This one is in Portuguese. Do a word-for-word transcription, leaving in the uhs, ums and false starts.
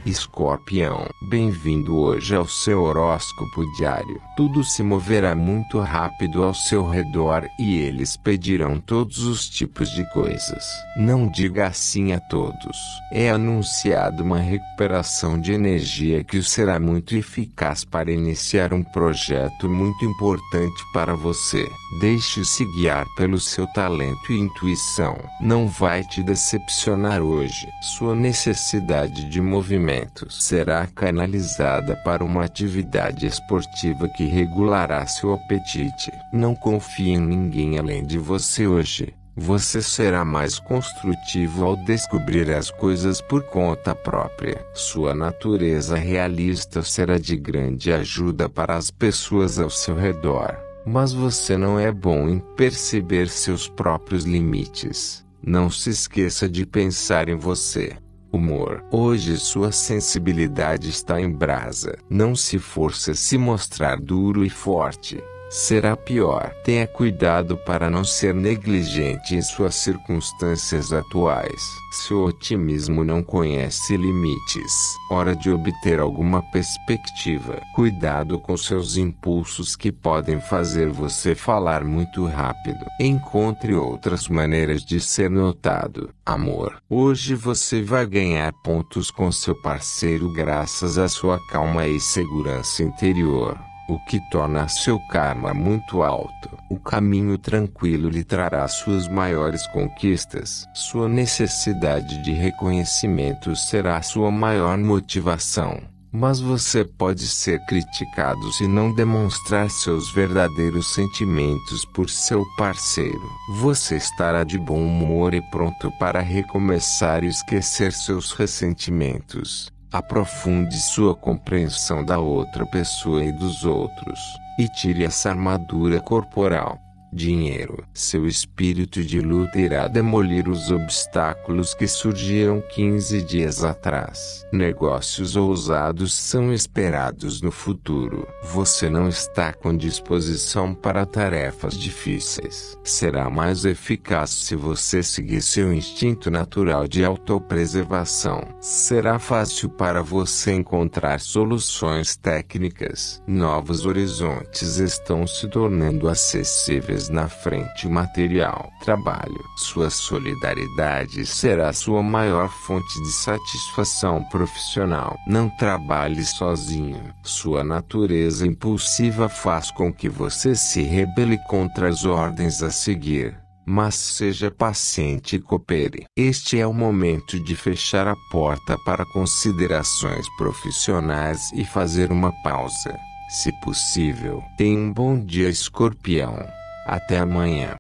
Escorpião, bem-vindo hoje ao seu horóscopo diário. Tudo se moverá muito rápido ao seu redor e eles pedirão todos os tipos de coisas. Não diga assim a todos. É anunciado uma recuperação de energia que será muito eficaz para iniciar um projeto muito importante para você. Deixe-se guiar pelo seu talento e intuição. Não vai te decepcionar hoje. Sua necessidade de movimento será canalizada para uma atividade esportiva que regulará seu apetite. Não confie em ninguém além de você hoje. Você será mais construtivo ao descobrir as coisas por conta própria. Sua natureza realista será de grande ajuda para as pessoas ao seu redor. Mas você não é bom em perceber seus próprios limites. Não se esqueça de pensar em você. Humor. Hoje sua sensibilidade está em brasa. Não se force a se mostrar duro e forte. Será pior. Tenha cuidado para não ser negligente em suas circunstâncias atuais. Seu otimismo não conhece limites. Hora de obter alguma perspectiva. Cuidado com seus impulsos que podem fazer você falar muito rápido. Encontre outras maneiras de ser notado. Amor. Hoje você vai ganhar pontos com seu parceiro graças à sua calma e segurança interior, o que torna seu karma muito alto. O caminho tranquilo lhe trará suas maiores conquistas. Sua necessidade de reconhecimento será sua maior motivação. Mas você pode ser criticado se não demonstrar seus verdadeiros sentimentos por seu parceiro. Você estará de bom humor e pronto para recomeçar e esquecer seus ressentimentos. Aprofunde sua compreensão da outra pessoa e dos outros, e tire essa armadura corporal. Dinheiro. Seu espírito de luta irá demolir os obstáculos que surgiram quinze dias atrás. Negócios ousados são esperados no futuro. Você não está com disposição para tarefas difíceis. Será mais eficaz se você seguir seu instinto natural de autopreservação. Será fácil para você encontrar soluções técnicas. Novos horizontes estão se tornando acessíveis na frente material. Trabalho. Sua solidariedade será sua maior fonte de satisfação profissional. Não trabalhe sozinho. Sua natureza impulsiva faz com que você se rebele contra as ordens a seguir. Mas seja paciente e coopere. Este é o momento de fechar a porta para considerações profissionais e fazer uma pausa. Se possível, tenha um bom dia, Escorpião. Até amanhã.